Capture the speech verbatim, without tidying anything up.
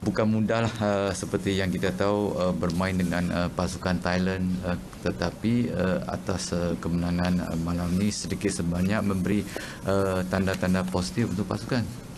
Bukan mudahlah uh, seperti yang kita tahu uh, bermain dengan uh, pasukan Thailand, uh, tetapi uh, atas uh, kemenangan uh, malam ini sedikit sebanyak memberi uh, tanda-tanda positif untuk pasukan.